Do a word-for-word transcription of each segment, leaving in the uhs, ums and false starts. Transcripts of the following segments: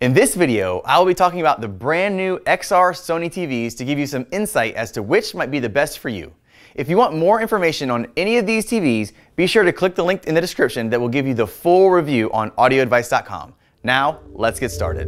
In this video, I will be talking about the brand new X R Sony T Vs to give you some insight as to which might be the best for you. If you want more information on any of these T Vs, be sure to click the link in the description that will give you the full review on audio advice dot com. Now, let's get started.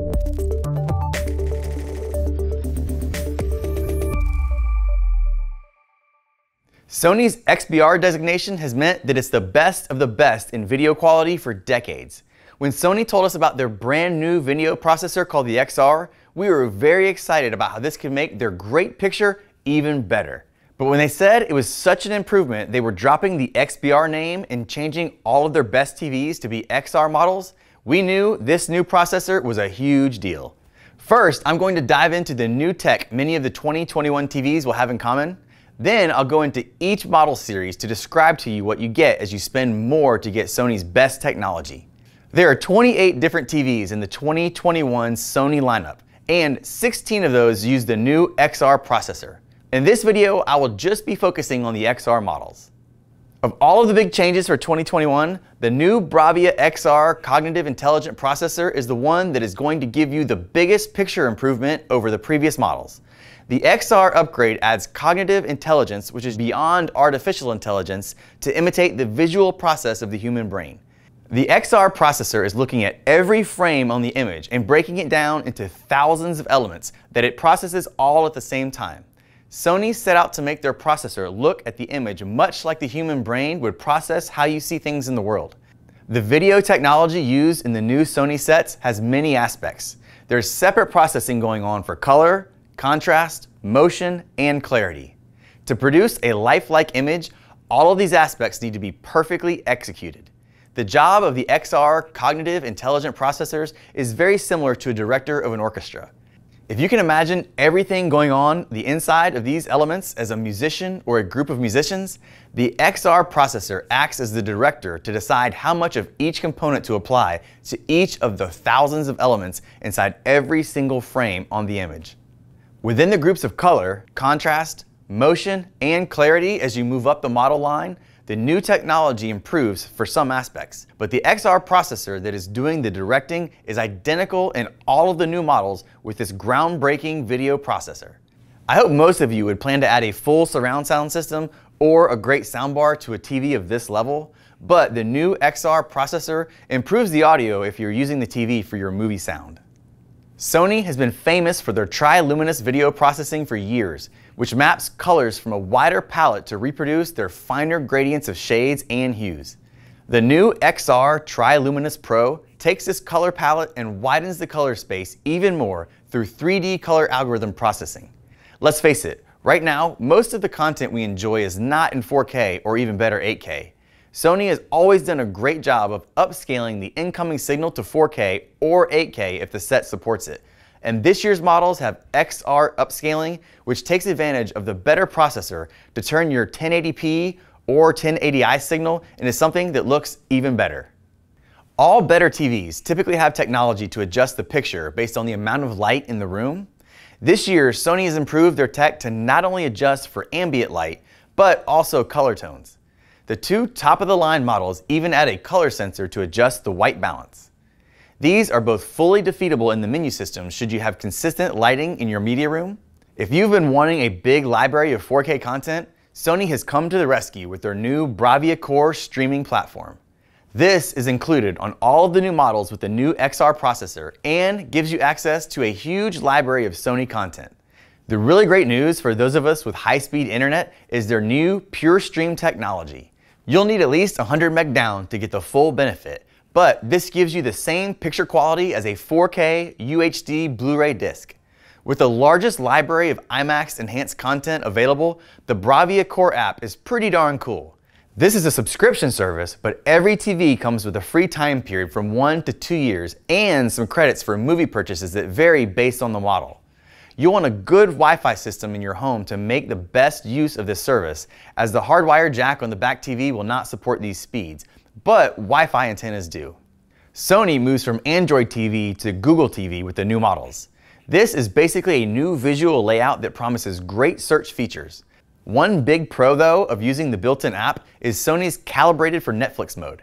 Sony's X B R designation has meant that it's the best of the best in video quality for decades. When Sony told us about their brand new video processor called the X R, we were very excited about how this could make their great picture even better. But when they said it was such an improvement, they were dropping the X B R name and changing all of their best T Vs to be X R models, we knew this new processor was a huge deal. First, I'm going to dive into the new tech many of the twenty twenty-one T Vs will have in common. Then I'll go into each model series to describe to you what you get as you spend more to get Sony's best technology. There are twenty-eight different T Vs in the twenty twenty-one Sony lineup, and sixteen of those use the new X R processor. In this video, I will just be focusing on the X R models. Of all of the big changes for twenty twenty-one, the new Bravia X R Cognitive Intelligent Processor is the one that is going to give you the biggest picture improvement over the previous models. The X R upgrade adds cognitive intelligence, which is beyond artificial intelligence, to imitate the visual process of the human brain. The X R processor is looking at every frame on the image and breaking it down into thousands of elements that it processes all at the same time. Sony set out to make their processor look at the image much like the human brain would process how you see things in the world. The video technology used in the new Sony sets has many aspects. There's separate processing going on for color, contrast, motion, and clarity. To produce a lifelike image, all of these aspects need to be perfectly executed. The job of the X R Cognitive Intelligent Processors is very similar to a director of an orchestra. If you can imagine everything going on the inside of these elements as a musician or a group of musicians, the X R processor acts as the director to decide how much of each component to apply to each of the thousands of elements inside every single frame on the image. Within the groups of color, contrast, motion, and clarity as you move up the model line, the new technology improves for some aspects, but the X R processor that is doing the directing is identical in all of the new models with this groundbreaking video processor. I hope most of you would plan to add a full surround sound system or a great soundbar to a T V of this level, but the new X R processor improves the audio if you're using the T V for your movie sound. Sony has been famous for their tri-luminous video processing for years, which maps colors from a wider palette to reproduce their finer gradients of shades and hues. The new X R Tri-Luminous Pro takes this color palette and widens the color space even more through three D color algorithm processing. Let's face it, right now, most of the content we enjoy is not in four K or even better eight K. Sony has always done a great job of upscaling the incoming signal to four K or eight K if the set supports it. And this year's models have X R upscaling, which takes advantage of the better processor to turn your ten eighty p or ten eighty i signal into something that looks even better. All better T Vs typically have technology to adjust the picture based on the amount of light in the room. This year, Sony has improved their tech to not only adjust for ambient light, but also color tones. The two top-of-the-line models even add a color sensor to adjust the white balance. These are both fully defeatable in the menu system should you have consistent lighting in your media room. If you've been wanting a big library of four K content, Sony has come to the rescue with their new Bravia Core streaming platform. This is included on all of the new models with the new X R processor and gives you access to a huge library of Sony content. The really great news for those of us with high-speed internet is their new Pure Stream technology. You'll need at least one hundred meg down to get the full benefit, but this gives you the same picture quality as a four K U H D Blu-ray disc. With the largest library of IMAX enhanced content available, the Bravia Core app is pretty darn cool. This is a subscription service, but every T V comes with a free time period from one to two years and some credits for movie purchases that vary based on the model. You'll want a good Wi-Fi system in your home to make the best use of this service, as the hardwired jack on the back T V will not support these speeds, but Wi-Fi antennas do. Sony moves from Android T V to Google T V with the new models. This is basically a new visual layout that promises great search features. One big pro though of using the built-in app is Sony's calibrated for Netflix mode.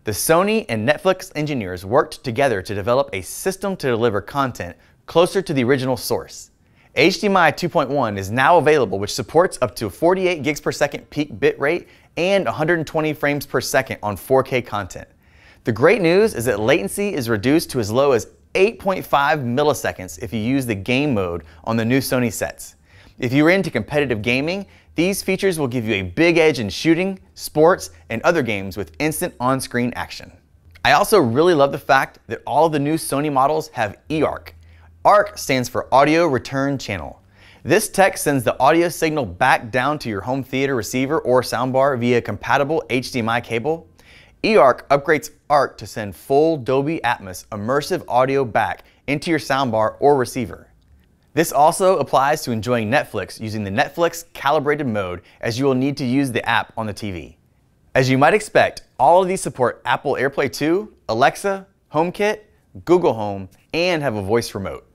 The Sony and Netflix engineers worked together to develop a system to deliver content closer to the original source. H D M I two point one is now available, which supports up to forty-eight gigs per second peak bit rate and one hundred twenty frames per second on four K content. The great news is that latency is reduced to as low as eight point five milliseconds if you use the game mode on the new Sony sets. If you're into competitive gaming, these features will give you a big edge in shooting, sports, and other games with instant on-screen action. I also really love the fact that all of the new Sony models have E A R C. A R C stands for Audio Return Channel. This tech sends the audio signal back down to your home theater receiver or soundbar via compatible H D M I cable. E A R C upgrades A R C to send full Dolby Atmos immersive audio back into your soundbar or receiver. This also applies to enjoying Netflix using the Netflix calibrated mode, as you will need to use the app on the T V. As you might expect, all of these support Apple AirPlay two, Alexa, HomeKit, Google Home, and have a voice remote.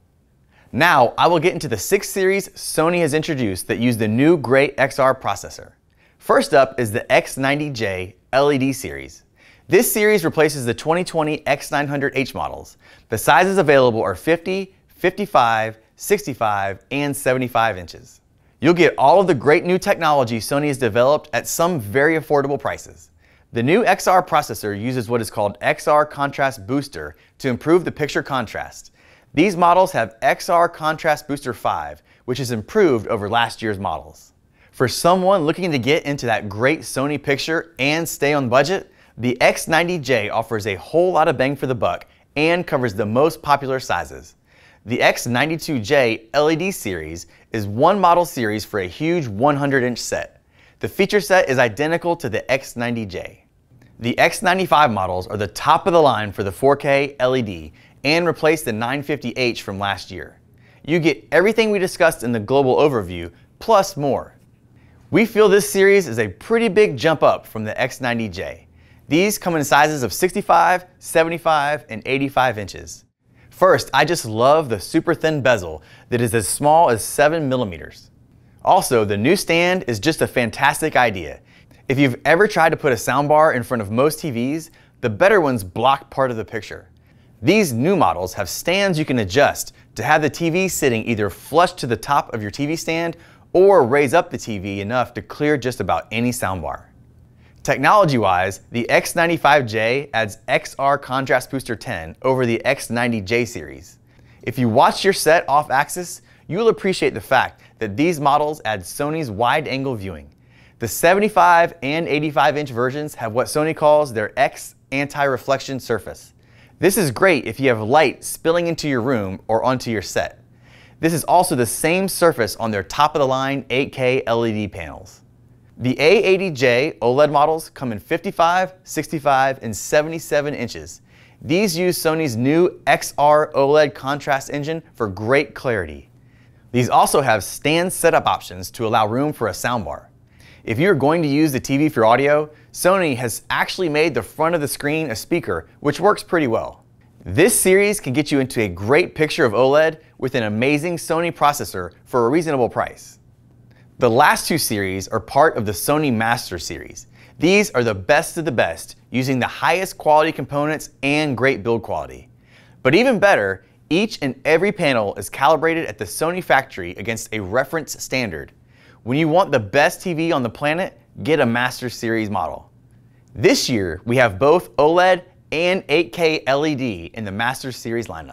Now, I will get into the six series Sony has introduced that use the new Great X R processor. First up is the X ninety J L E D series. This series replaces the twenty twenty X nine hundred H models. The sizes available are fifty, fifty-five, sixty-five, and seventy-five inches. You'll get all of the great new technology Sony has developed at some very affordable prices. The new X R processor uses what is called X R Contrast Booster to improve the picture contrast. These models have X R Contrast Booster five, which is improved over last year's models. For someone looking to get into that great Sony picture and stay on budget, the X ninety J offers a whole lot of bang for the buck and covers the most popular sizes. The X ninety-two J L E D series is one model series for a huge one hundred inch set. The feature set is identical to the X ninety J. The X ninety-five models are the top of the line for the four K L E D and replace the nine fifty H from last year. You get everything we discussed in the global overview, plus more. We feel this series is a pretty big jump up from the X ninety J. These come in sizes of sixty-five, seventy-five, and eighty-five inches. First, I just love the super thin bezel that is as small as seven millimeters. Also, the new stand is just a fantastic idea. If you've ever tried to put a soundbar in front of most T Vs, the better ones block part of the picture. These new models have stands you can adjust to have the T V sitting either flush to the top of your T V stand or raise up the T V enough to clear just about any soundbar. Technology-wise, the X ninety-five J adds X R Contrast Booster ten over the X ninety J series. If you watch your set off-axis, you'll appreciate the fact that these models add Sony's wide-angle viewing. The seventy-five and eighty-five inch versions have what Sony calls their X anti-reflection surface. This is great if you have light spilling into your room or onto your set. This is also the same surface on their top-of-the-line eight K L E D panels. The A eighty J OLED models come in fifty-five, sixty-five, and seventy-seven inches. These use Sony's new X R OLED contrast engine for great clarity. These also have stand setup options to allow room for a soundbar. If you're going to use the T V for audio, Sony has actually made the front of the screen a speaker, which works pretty well. This series can get you into a great picture of OLED with an amazing Sony processor for a reasonable price. The last two series are part of the Sony Master series. These are the best of the best, using the highest quality components and great build quality. But even better, each and every panel is calibrated at the Sony factory against a reference standard. When you want the best T V on the planet, get a Master Series model. This year, we have both OLED and eight K L E D in the Master Series lineup.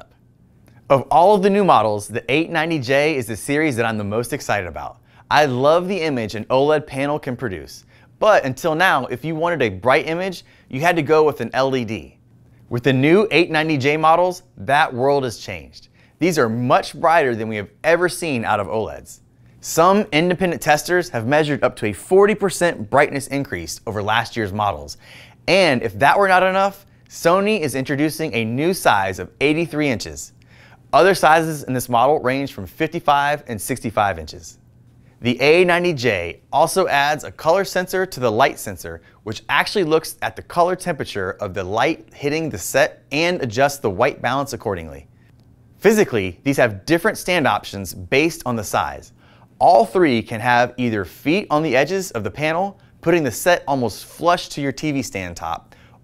Of all of the new models, the eight ninety J is the series that I'm the most excited about. I love the image an OLED panel can produce, but until now, if you wanted a bright image, you had to go with an L E D. With the new eight ninety J models, that world has changed. These are much brighter than we have ever seen out of OLEDs. Some independent testers have measured up to a forty percent brightness increase over last year's models. And if that were not enough, Sony is introducing a new size of eighty-three inches. Other sizes in this model range from fifty-five and sixty-five inches. The A ninety J also adds a color sensor to the light sensor, which actually looks at the color temperature of the light hitting the set and adjusts the white balance accordingly. Physically, these have different stand options based on the size. All three can have either feet on the edges of the panel, putting the set almost flush to your T V stand top,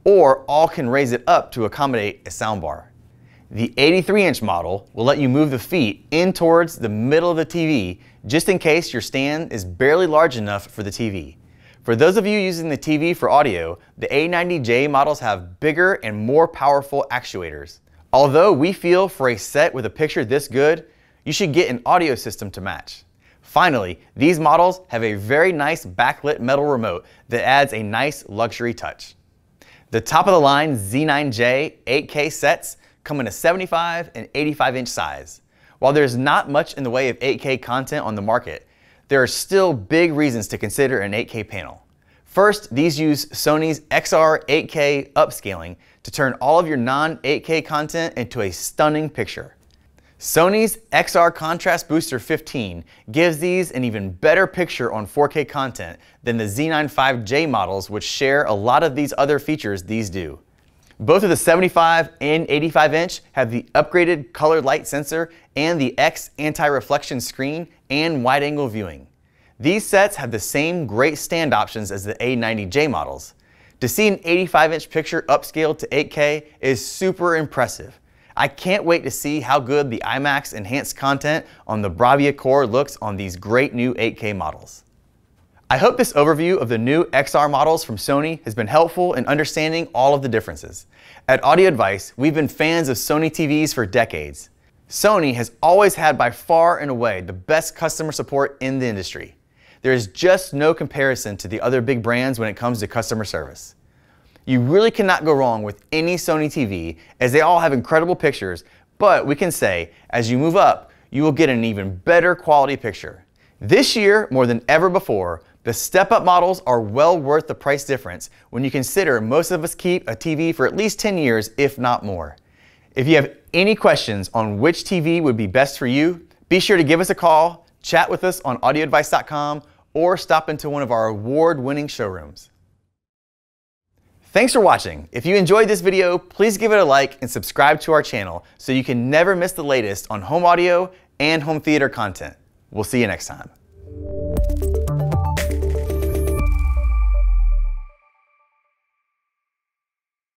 or all can raise it up to accommodate a soundbar. The eighty-three inch model will let you move the feet in towards the middle of the T V just in case your stand is barely large enough for the T V. For those of you using the T V for audio, the A ninety J models have bigger and more powerful actuators. Although we feel for a set with a picture this good, you should get an audio system to match. Finally, these models have a very nice backlit metal remote that adds a nice luxury touch. The top of the line Z nine J eight K sets come in a seventy-five and eighty-five inch size. While there's not much in the way of eight K content on the market, there are still big reasons to consider an eight K panel. First, these use Sony's X R eight K upscaling to turn all of your non eight K content into a stunning picture. Sony's X R Contrast Booster fifteen gives these an even better picture on four K content than the Z ninety-five J models, which share a lot of these other features these do. Both of the seventy-five and eighty-five inch have the upgraded color light sensor and the X anti-reflection screen and wide-angle viewing. These sets have the same great stand options as the A ninety J models. To see an eighty-five inch picture upscaled to eight K is super impressive. I can't wait to see how good the IMAX enhanced content on the Bravia core looks on these great new eight K models. I hope this overview of the new X R models from Sony has been helpful in understanding all of the differences. At Audio Advice, we've been fans of Sony T Vs for decades. Sony has always had by far and away the best customer support in the industry. There is just no comparison to the other big brands when it comes to customer service. You really cannot go wrong with any Sony T V, as they all have incredible pictures, but we can say, as you move up, you will get an even better quality picture. This year, more than ever before, the step-up models are well worth the price difference when you consider most of us keep a T V for at least ten years, if not more. If you have any questions on which T V would be best for you, be sure to give us a call, chat with us on audio advice dot com, or stop into one of our award-winning showrooms. Thanks for watching. If you enjoyed this video, please give it a like and subscribe to our channel so you can never miss the latest on home audio and home theater content. We'll see you next time.